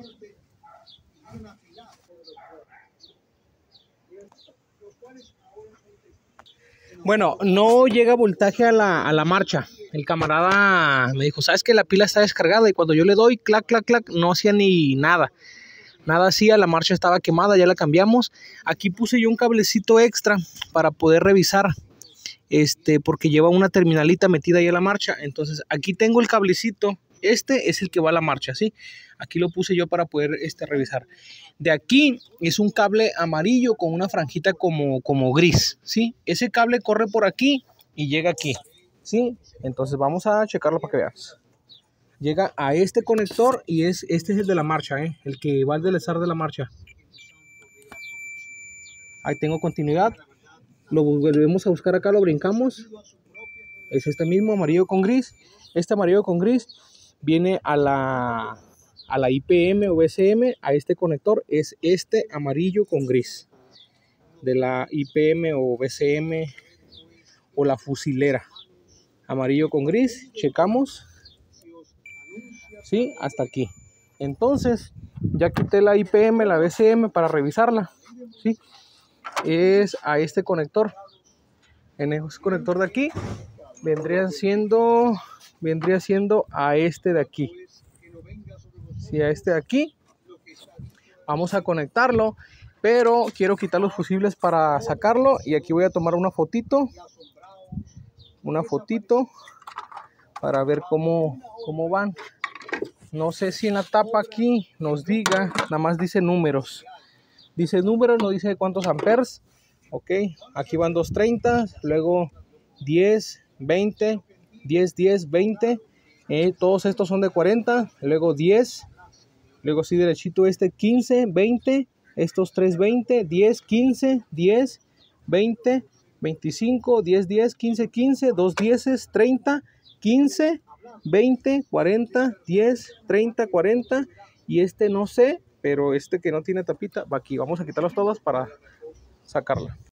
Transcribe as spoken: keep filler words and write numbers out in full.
Bueno, no llega voltaje a la, a la marcha. El camarada me dijo, ¿sabes que la pila está descargada? Y cuando yo le doy, clac, clac, clac, no hacía ni nada. Nada hacía, la marcha estaba quemada, ya la cambiamos. Aquí puse yo un cablecito extra para poder revisar. Este, porque lleva una terminalita metida ahí a la marcha. Entonces aquí tengo el cablecito. Este es el que va a la marcha, ¿sí? Aquí lo puse yo para poder este, revisar. De aquí es un cable amarillo con una franjita como, como gris, ¿sí? Ese cable corre por aquí y llega aquí, ¿sí? Entonces vamos a checarlo para que veas. Llega a este conector y es, este es el de la marcha, ¿eh? El que va al delezar de la marcha. Ahí tengo continuidad. Lo volvemos a buscar acá, lo brincamos. Es este mismo amarillo con gris. Este amarillo con gris viene a la, a la I P M o V C M, a este conector. Es este amarillo con gris de la I P M o V C M o la fusilera. Amarillo con gris, checamos. Sí, hasta aquí. Entonces ya quité la I P M, la V C M para revisarla. Sí, es a este conector. En este conector de aquí vendría siendo vendría siendo a este de aquí. Sí, a este de aquí. Vamos a conectarlo, pero quiero quitar los fusibles para sacarlo. Y aquí voy a tomar una fotito. Una fotito para ver cómo, cómo van. No sé si en la tapa aquí nos diga, nada más dice números. Dice números, no dice cuántos amperes. Ok, aquí van doscientos treinta, luego diez, veinte, diez, diez, veinte. Eh, todos estos son de cuarenta, luego diez. Luego así derechito este quince, veinte. Estos tres veinte, diez, quince, diez, veinte, veinticinco, diez, diez, quince, quince. Dos dieces, treinta, quince, veinte, cuarenta, diez, treinta, cuarenta. Y este no sé, pero este que no tiene tapita va aquí. Vamos a quitarlos todos para sacarla.